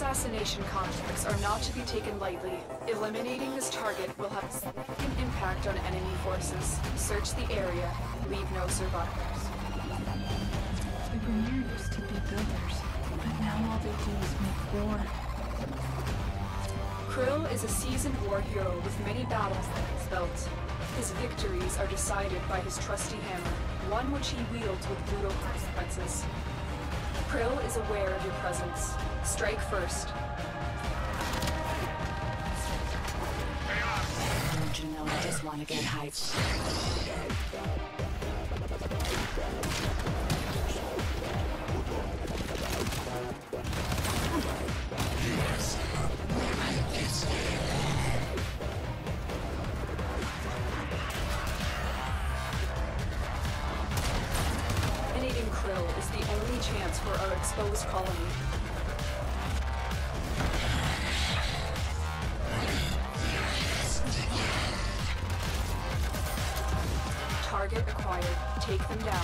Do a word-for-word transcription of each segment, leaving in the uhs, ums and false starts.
assassination contracts are not to be taken lightly. Eliminating this target will have a significant impact on enemy forces. Search the area, leave no survivors. The Premier used to be builders, but now all they do is make war. Kril is a seasoned war hero with many battles under his belt. His victories are decided by his trusty hammer, one which he wields with brutal consequences. Kril is aware of your presence. Strike first. Don't you know I just want to get hyped? Eliminating Kril is the only chance for our exposed colony. Target acquired. Take them down.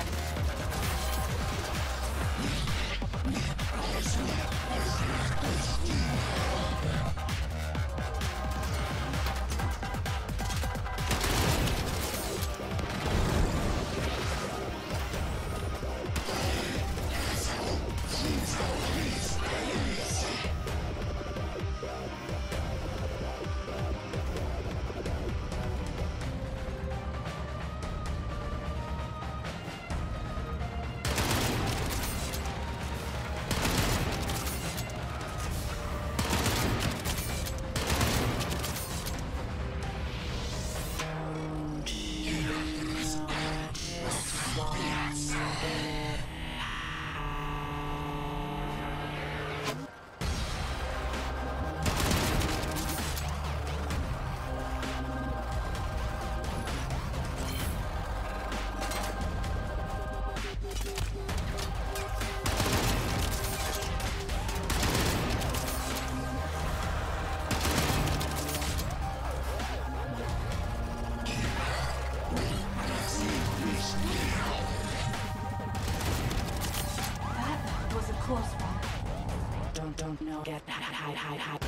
Close one. Don't, don't know. Get hide, hide, hide.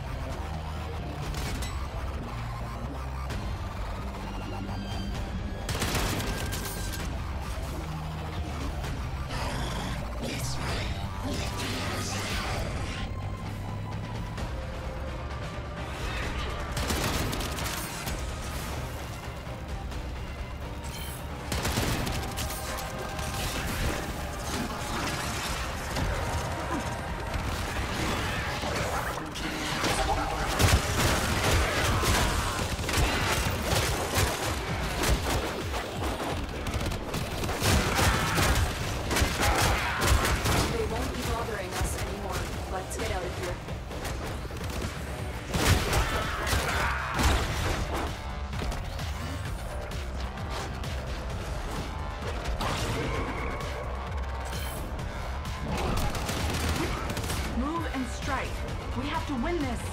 We have to win this.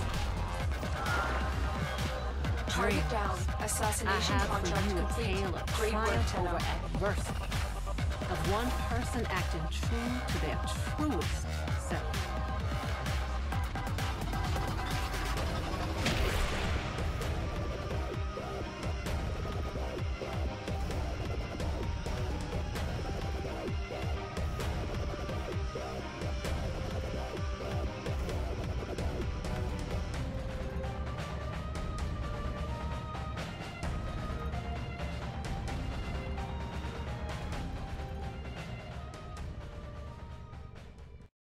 Target down. Assassination contract complete. Great work, over adversity. Of one person acting true to their truest self.